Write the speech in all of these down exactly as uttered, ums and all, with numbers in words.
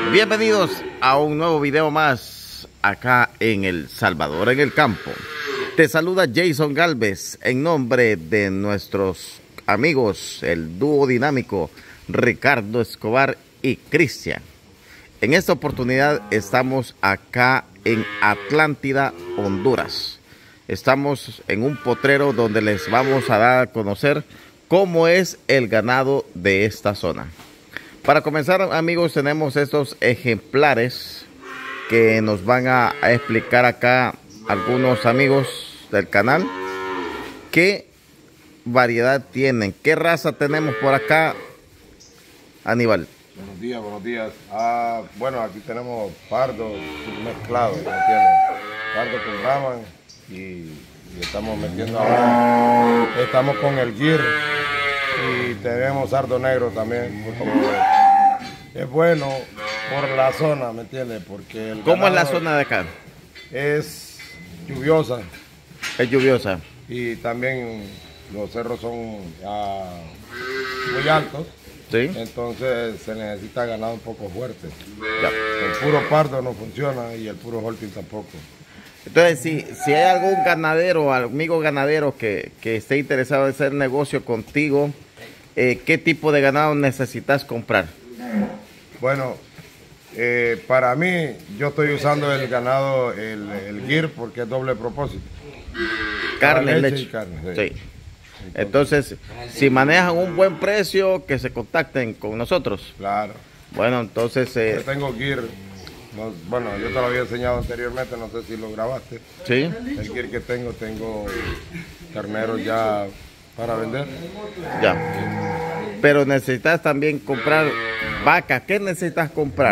Bienvenidos a un nuevo video más acá en El Salvador en el campo. Te saluda Jason Galvez en nombre de nuestros amigos, el dúo dinámico Ricardo Escobar y Cristian. En esta oportunidad estamos acá en Atlántida, Honduras. Estamos en un potrero donde les vamos a dar a conocer cómo es el ganado de esta zona. Para comenzar, amigos, tenemos estos ejemplares que nos van a, a explicar acá algunos amigos del canal qué variedad tienen, qué raza tenemos por acá, Aníbal. Buenos días, buenos días. Ah, bueno, aquí tenemos pardo mezclado, ¿me entiendes? Pardo con Brahman y, y estamos metiendo ahora, estamos con el Gir y tenemos sardo negro también, porque es bueno por la zona, ¿me entiendes? Porque el ¿Cómo es la zona de acá? Es lluviosa. Es lluviosa. Y también los cerros son ah, muy altos. ¿Sí? Entonces se necesita ganado un poco fuerte. Ya. El puro pardo no funciona y el puro holting tampoco. Entonces, si, si hay algún ganadero, amigo ganadero que, que esté interesado en hacer negocio contigo, eh, ¿qué tipo de ganado necesitas comprar? Bueno, eh, para mí, yo estoy usando el ganado, el, el Gir, porque es doble propósito. Carne, Leche leche. y carne, sí. Sí. Entonces, si manejan un buen precio, que se contacten con nosotros. Claro. Bueno, entonces... Eh, Yo tengo Gir, no, bueno, yo te lo había enseñado anteriormente, no sé si lo grabaste. ¿Sí? El Gir que tengo, tengo carneros ya para vender. Ya. Pero necesitas también comprar vacas. ¿Qué necesitas comprar?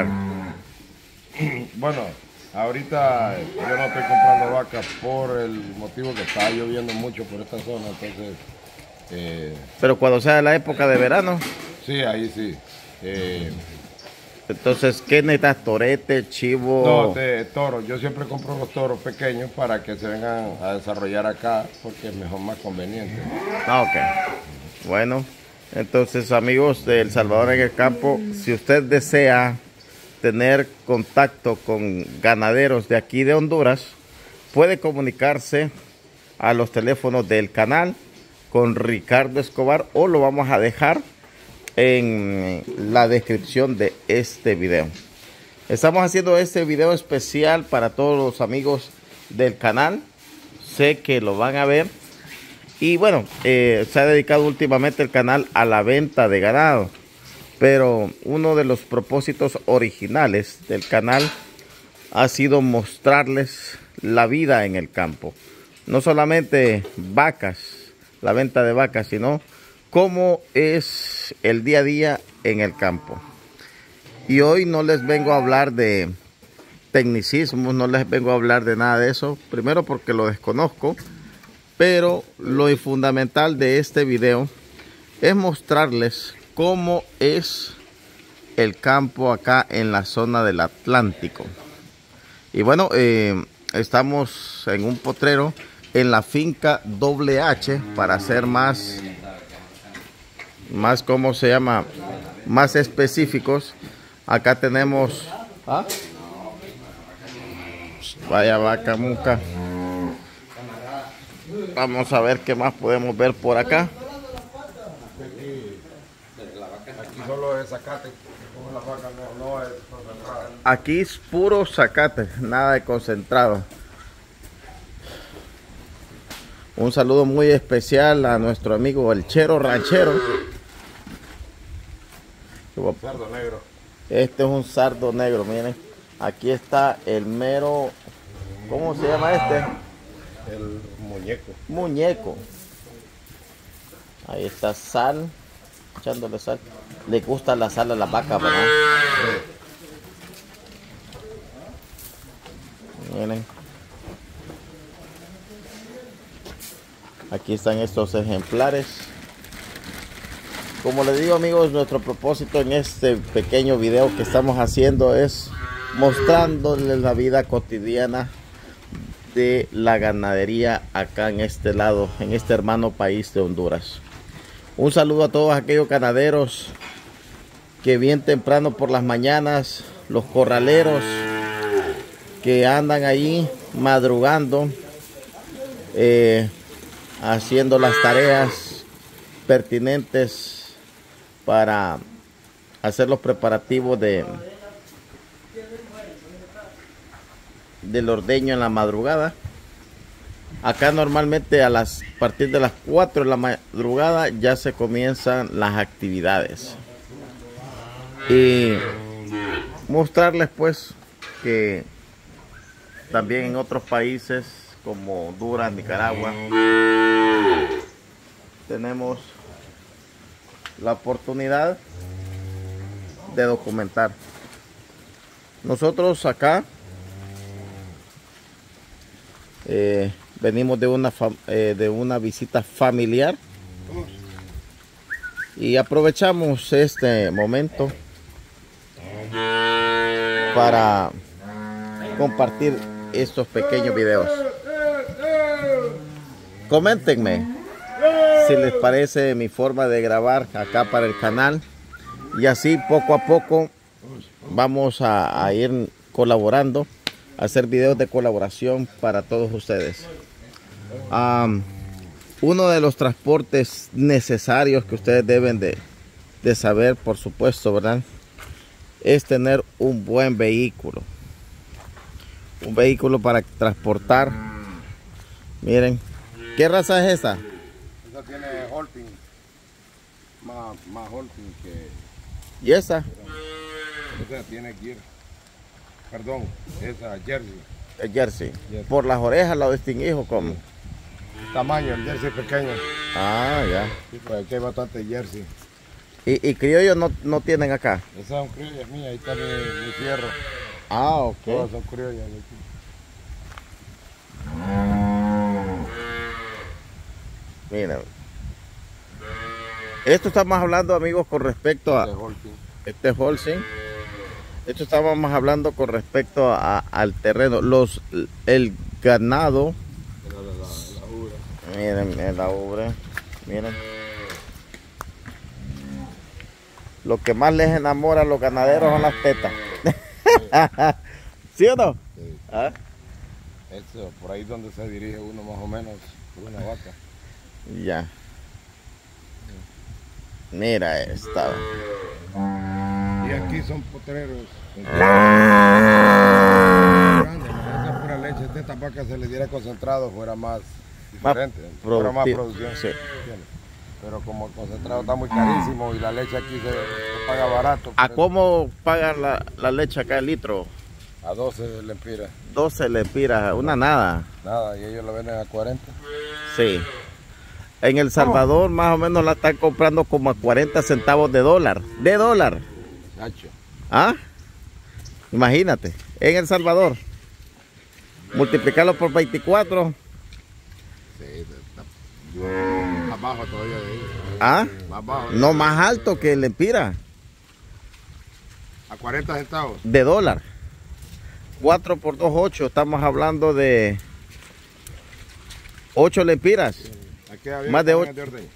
Bueno, ahorita yo no estoy comprando vacas por el motivo que está lloviendo mucho por esta zona, entonces... Eh, Pero cuando sea la época de verano. sí, ahí sí. Eh, Entonces, ¿qué necesitas? ¿Torete, chivo? no, de toros. Yo siempre compro los toros pequeños para que se vengan a desarrollar acá porque es mejor, más conveniente. Ah, ok. Bueno, entonces, amigos de El Salvador en el campo, si usted desea tener contacto con ganaderos de aquí de Honduras, puede comunicarse a los teléfonos del canal con Ricardo Escobar, o lo vamos a dejar en la descripción de este video. Estamos haciendo este video especial para todos los amigos del canal. Sé que lo van a ver. Y bueno, eh, se ha dedicado últimamente el canal a la venta de ganado. Pero uno de los propósitos originales del canal ha sido mostrarles la vida en el campo. No solamente vacas, la venta de vacas, sino cómo es el día a día en el campo. Y hoy no les vengo a hablar de tecnicismos, no les vengo a hablar de nada de eso. Primero porque lo desconozco, pero lo fundamental de este video es mostrarles cómo es el campo acá en la zona del Atlántico. Y bueno, eh, estamos en un potrero en la finca doble H, para ser más, más, ¿cómo se llama? Más específicos. Acá tenemos, ¿ah? Vaya vaca muca. Vamos a ver qué más podemos ver por acá. Aquí solo es zacate, como la vaca no, no es concentrada. Aquí es puro zacate, nada de concentrado. Un saludo muy especial a nuestro amigo el Chero Ranchero. Sardo negro. Este es un sardo negro, miren. Aquí está el mero, ¿cómo se llama este? El muñeco. Muñeco. Ahí está sal, echándole sal. Le gusta la sal a la vaca, ¿verdad? Sí. Miren. Aquí están estos ejemplares. Como les digo, amigos, nuestro propósito en este pequeño video que estamos haciendo es mostrándoles la vida cotidiana de la ganadería acá en este lado, en este hermano país de Honduras. Un saludo a todos aquellos ganaderos que bien temprano por las mañanas los corraleros que andan ahí madrugando, eh, haciendo las tareas pertinentes para hacer los preparativos de del ordeño en la madrugada. Acá normalmente a las a partir de las cuatro de la madrugada ya se comienzan las actividades, y mostrarles pues que también en otros países como Honduras, Nicaragua, tenemos la oportunidad de documentar. Nosotros acá eh, venimos de una eh, de una visita familiar y aprovechamos este momento para compartir estos pequeños videos. Coméntenme si les parece mi forma de grabar acá para el canal, y así poco a poco vamos a, a ir colaborando, a hacer videos de colaboración para todos ustedes. Um, uno de los transportes necesarios que ustedes deben de, de saber, por supuesto, ¿verdad?, es tener un buen vehículo. Un vehículo para transportar. Miren, ¿qué raza es esa? Esa tiene Holting, más, más Holting que... ¿Y esa? Esa tiene Gear. Perdón, esa Jersey. El Jersey. Jersey. ¿Por las orejas la distinguís o cómo? Tamaño, el Jersey pequeño. Ah, ya. Sí, pues aquí hay bastante Jersey. ¿Y, y criollos no, no tienen acá? Esas son criollas mías, ahí está mi, mi fierro. Ah, ok. Todas son criollas de aquí. Miren. Esto estamos hablando, amigos, con respecto a... Este Holting. Este es Holcim. Esto estábamos hablando con respecto a, al terreno. Los, el ganado. La, la, la, la ubre. Miren, miren la ubre. Miren. Lo que más les enamora a los ganaderos son las tetas. ¿Sí o no? Sí. ¿Ah? Eso, por ahí donde se dirige uno más o menos por una vaca. Ya. Mira esta. Y aquí son potreros. Grandes, esa es pura leche. Si esta vaca se le diera concentrado, fuera más diferente, fuera más producción. Sí. Pero como el concentrado está muy carísimo y la leche aquí se, se paga barato. ¿A cómo pagan la, la leche acá el litro? A doce lempiras. doce lempiras, una nada. Nada, y ellos la venden a cuarenta. Sí. En El Salvador más o menos la están comprando como a cuarenta centavos de dólar. De dólar. Nacho. ¿Ah? Imagínate. En El Salvador. Multiplicarlo por veinticuatro. Sí, está más bajo todavía de ahí. ¿Ah? Más bajo. No, más alto que el lempira. A cuarenta centavos. De dólar. cuatro por dos, ocho. Estamos hablando de ocho lempiras. Aquí había Más de ocho. de orden.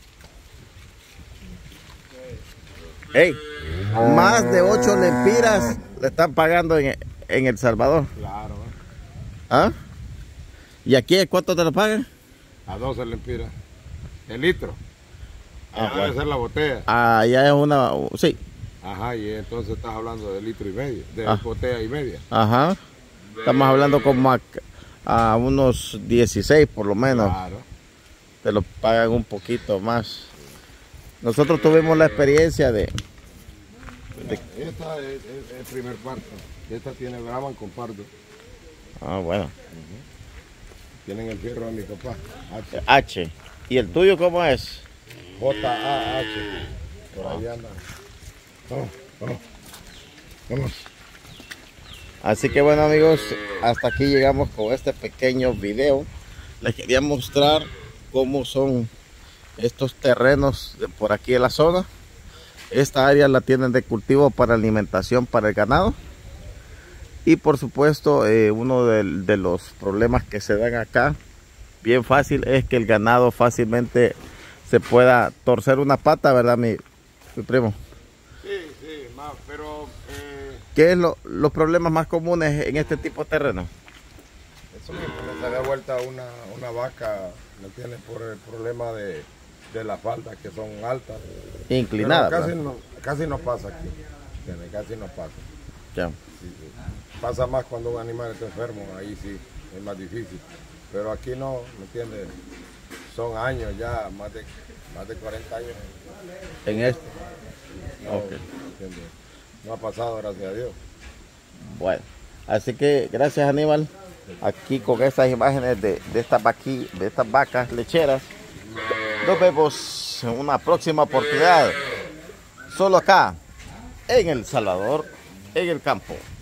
Ey, más de ocho lempiras le están pagando en, en El Salvador. Claro. ¿Ah? ¿Y aquí cuánto te lo pagan? A doce lempiras. El litro. Ah, Ah, debe bueno. ser la botella. Ah, ya es una... Sí. Ajá, y entonces estás hablando de litro y medio, de Ah. botella y media. Ajá. Estamos hablando como a, a unos dieciséis por lo menos. Claro. Te lo pagan un poquito más. Nosotros tuvimos la experiencia de... Esta es es- es el primer parto. Esta tiene Brahman con pardo. Ah, bueno. Tienen el fierro de mi papá. H. H. ¿Y el tuyo cómo es? J A H. Por ahí anda. Vamos, vamos. Vamos. Así que bueno, amigos, hasta aquí llegamos con este pequeño video. Les quería mostrar cómo son estos terrenos de por aquí en la zona. Esta área la tienen de cultivo para alimentación para el ganado. Y por supuesto, eh, uno de, de los problemas que se dan acá, bien fácil, es que el ganado fácilmente se pueda torcer una pata, ¿verdad, mi, mi primo? Sí, sí, más, pero eh, ¿Qué es lo, los problemas más comunes en este tipo de terreno? Eso mismo, le da vuelta una, una vaca, ¿me entiendes? Por el problema de, de las faldas que son altas. Inclinadas. Pero casi no, casi no pasa aquí, ¿entiendes? Casi no pasa. Ya. Sí, sí. Pasa más cuando un animal está enfermo, ahí sí, es más difícil. Pero aquí no, ¿me entiendes? Son años ya, más de, más de cuarenta años. En este. No, Okay. ¿entiendes? No ha pasado, gracias a Dios. Bueno, así que gracias Aníbal. Aquí con estas imágenes de, de, estas, vaqui, de estas vacas lecheras. Nos vemos en una próxima oportunidad. Solo acá, en El Salvador, en el campo.